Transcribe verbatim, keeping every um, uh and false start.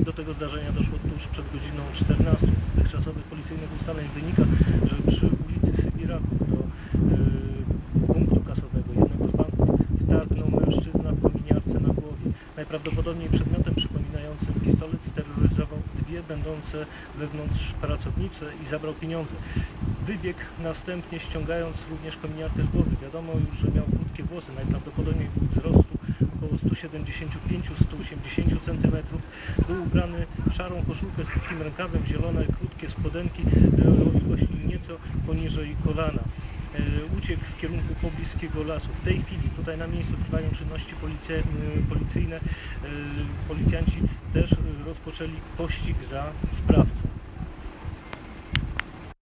do tego zdarzenia doszło tuż przed godziną czternastą. Z dotychczasowych policyjnych ustaleń wynika, że przy ulicy Sybiraków do yy, punktu kasowego jednego z banków wtargnął mężczyzna w kominiarce na głowie. Najprawdopodobniej przedmiotem przypominającym pistolet steroryzował dwie będące wewnątrz pracownice i zabrał pieniądze. Wybiegł następnie, ściągając również kominiarkę z głowy. Wiadomo już, że miał krótkie włosy, najprawdopodobniej był wzrostu około sto siedemdziesiąt pięć do stu osiemdziesięciu centymetrów. Był ubrany w szarą koszulkę z krótkim rękawem, zielone, krótkie spodenki o ilości nieco poniżej kolana. Uciekł w kierunku pobliskiego lasu. W tej chwili tutaj na miejscu trwają czynności policja, policyjne. Policjanci też rozpoczęli pościg za sprawcą.